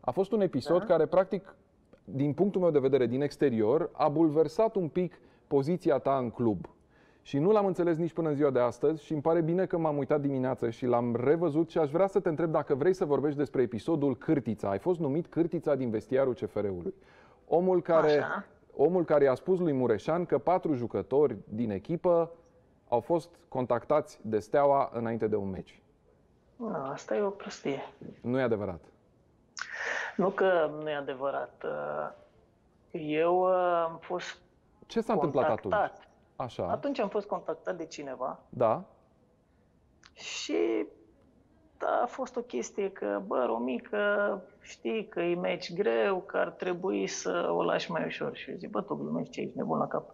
A fost un episod care, practic, din punctul meu de vedere, din exterior, a bulversat un pic poziția ta în club. Și nu l-am înțeles nici până în ziua de astăzi și îmi pare bine că m-am uitat dimineață și l-am revăzut și aș vrea să te întreb dacă vrei să vorbești despre episodul Cârtița. Ai fost numit Cârtița din vestiarul CFR-ului. Omul care i-a spus lui Mureșan că 4 jucători din echipă au fost contactați de Steaua înainte de un meci. Asta e o prostie. Nu e adevărat. Nu că nu e adevărat. Eu am fost Ce s-a întâmplat atunci? Așa. Atunci am fost contactat de cineva. Da. Și a fost o chestie că, Romică, știi că e meci greu, că ar trebui să o lași mai ușor. Și eu zic, tu glumești, ce ești nebun la cap?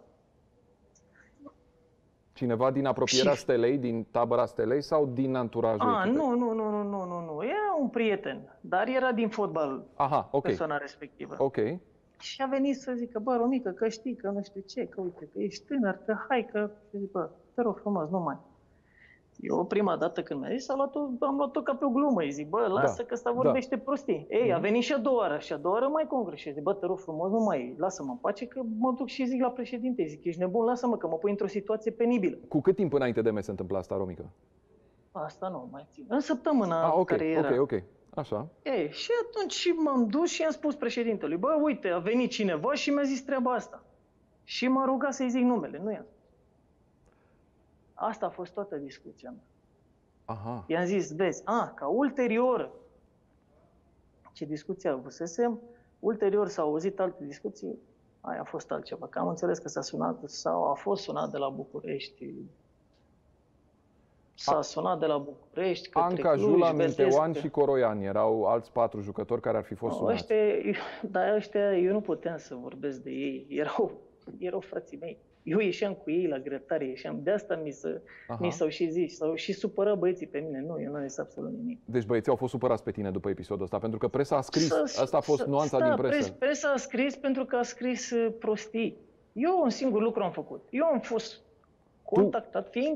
Cineva din apropierea Stelei, din tabăra Stelei sau din anturajul echipei? Nu. Era un prieten, dar era din fotbal. Persoana respectivă. Ok. Și a venit să zică, Romică, că știi, că nu știu ce, că uite, că ești tânăr, că hai, că... Și zic, te rog frumos, nu mai. Eu prima dată când mi-a zis, am luat-o ca pe o glumă. Îi zic, lasă că ăsta vorbește prostii. Ei, a venit și a doua oară. Și a doua oară mai concret. Și zic, te rog frumos, nu mai, lasă-mă în pace, că mă duc și zic la președinte. Zic, ești nebun, lasă-mă, că mă pui într-o situație penibilă. Cu cât timp înainte de meci se întâmpla asta, Romică? Asta nu mai țin. În săptămâna care era. Ok. Așa. Ei, și atunci m-am dus și i-am spus președintelui, uite, a venit cineva și mi-a zis treaba asta. Și m-a rugat să-i zic numele, nu i-am spus. Asta a fost toată discuția mea. Aha. I-am zis, vezi, ca ulterior, ce discuție avusesem, ulterior s-au auzit alte discuții, aia a fost altceva. Că am înțeles că s-a sunat sau a fost sunat de la București. S-a sunat de la București către Anca, Cluj, Jula, Menteoan și Coroian erau alți 4 jucători care ar fi fost sunați. Ăștia, eu nu puteam să vorbesc de ei. Erau frații mei. Eu ieșeam cu ei la grătare, de asta mi s-au și zis, s-au și supărat băieții pe mine. Nu, eu nu am zis absolut nimic. Deci băieții au fost supărați pe tine după episodul ăsta, pentru că presa a scris, asta a fost nuanța din presă. Presa a scris pentru că a scris prostii. Eu un singur lucru am făcut. Eu am fost contactat, fiind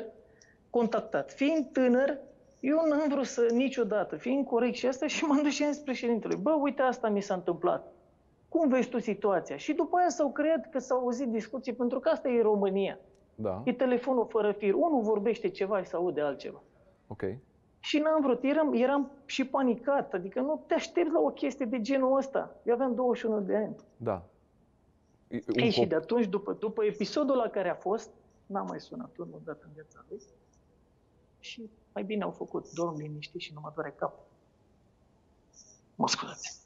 tânăr, eu n-am vrut să niciodată, fiind corect și asta, și m-am dus și am zis președintelui, uite, asta mi s-a întâmplat. Cum vezi tu situația? Și după aia s-au creat că s-au auzit discuții, pentru că asta e România. Da. E telefonul fără fir. Unul vorbește ceva și se aude altceva. Ok. Și n-am vrut, eram și panicat, adică nu te aștepți la o chestie de genul ăsta. Eu aveam 21 de ani. Da. Și de atunci, după episodul la care a fost, n-am mai sunat unul odată în viața lui. Și mai bine au făcut, dorm liniștit și nu mă doare capul. Mă scuzați.